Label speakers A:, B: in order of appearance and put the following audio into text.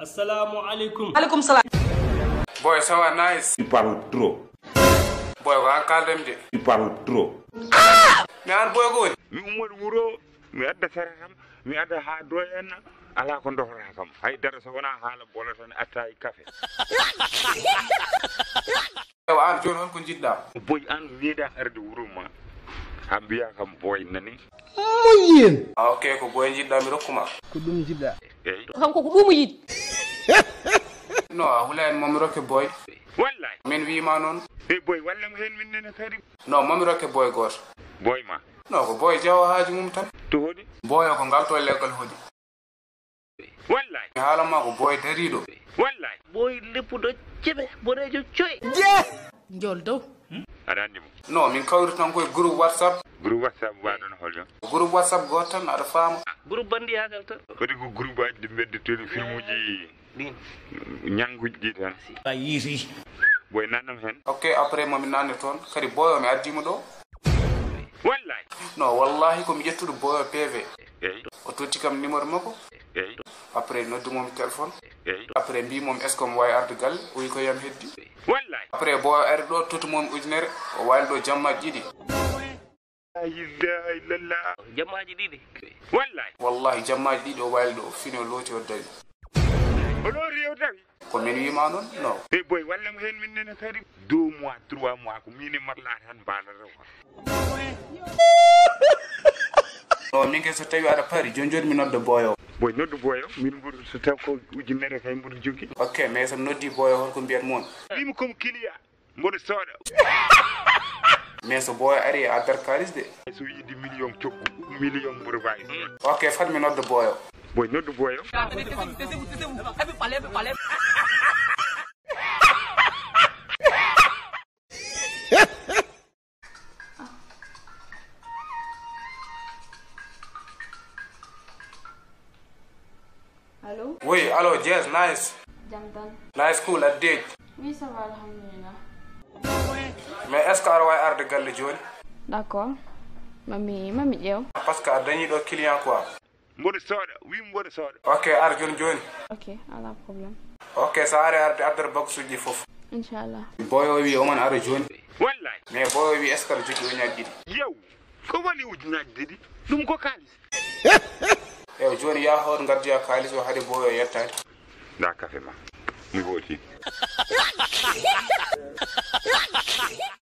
A: Assalamu alaikum.
B: Alaikum salam.
C: Boy, ça va nice.
D: Tu parles trop.
C: Boy, on calme dem de.
D: Tu parles trop.
C: Mais an boy go.
E: mi umar wuro mi adda sarakam mi adda ha doyenna ala ko ndofra kam hay dara so wona hala bola tan atta e café
C: Yow an joni on ko jidda.
E: boy an wiida arde wuro ma ambiya kam boy nani
B: Muyin.
C: Ah okay ko boy jidda mi rokkuma.
B: Ko dum jidda.
E: eyi
B: Xam ko dumu yit.
C: No, hulen mom rokke boy.
E: wallahi
C: Min wi ma non.
E: e boy wallam hen min nene kadi
C: No, mom rokke boy goto.
E: boy ma
C: No, ko boy jaw haaji mum tan.
E: to hodi
C: Boy ko ngal to leggal hodi.
E: wallahi
C: Mi haala ma ko boy darido.
E: wallahi
A: Boy leppuɗo ceɓe boɗejo coy.
B: Njol dow.
E: aɗa andi mo
C: No, min kawri tan koye groupe WhatsApp.
E: groupe whatsapp waɗon holjon
C: Groupe WhatsApp goto tan aɗa faama.
A: Groupe bandiyagal tan.
E: kodi ko groupe aji ɗi beddeteɗo film uji
A: Ɗin.
E: ñanguji ɗi tan
A: A yiiti.
E: boy nannam hen
C: Okay, après momi nanne toon. Kadi boy o mi addimo ɗo.
E: wallahi
C: No, wallahi ko mi ƴettuɗo boy o PV.
E: eyi
C: O totti kam numéro makko.
E: eyi
C: Après noddumom téléphone.
E: eyi
C: Après mbimom est ce que mo wawi arde galle o wi ko yam heddi.
E: wallahi
C: Après boy o ari ɗo tottumom ujunere o wali ɗo jammaji ɗiɗi.
E: la ilaha illallah
A: Jammaji ɗiɗi.
E: wallahi
C: Wallahi jammaji ɗiɗi o wali ɗo o fini o looti o dari.
E: oɗo rew tawi
C: Ko min wima noon non.
E: e boy wallam hen min nene kadi 2 mois 3 mois ko mini matla tan balata ko
C: No, min ke so tawi aɗa pari joni joni mi nodda boy o.
E: boy noddu boyo min mburu so taw ko ujunere kay mburu jogui
C: Ok, mais so mi noddi boy o holko mbiyat mon.
E: wimi comme client mboɗo sooɗa
C: Mais so boy o ari e addata kalis de.
E: so yiɗi million coggu million mburu wawi
C: Ok, fat mi nodda boy o.
E: boy noddu boyo
F: Allô?
C: Oui, allo, Jazz, nice.
F: Jamdan.
C: Nice, cool, a date.
F: Oui, ça va, alhamdulillah.
C: Mais est ce que aɗa wawi arde galle joni?
F: D'accord. Mami ƴeew.
C: Par ce que a dañi ɗo client quoi.
E: mboɗo sooɗa wimi mboɗo sooɗa
C: Ok, ar joni joni.
F: Ok, ala problème.
C: Ok, so ari arde addata box uji fof.
F: Inchallah.
C: Boy o wi oman ara joni.
E: wallahi
C: Mais boy o wi est ce que aɗa jogui oñaji ɗiɗi.
E: yew ko woni ujunaji ɗiɗi ɗum ko kalis
C: Eyo joni ya hoto gaddoya kalis o haade boy o yettade.
E: da café ma mi wooti